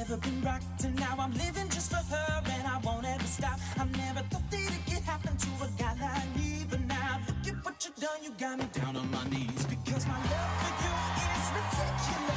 never been rocked, and now I'm living just for her, and I won't ever stop. I never thought that it could happen to a guy like me, but now look at what you done, you got me down on my knees, because my love for you is ridiculous.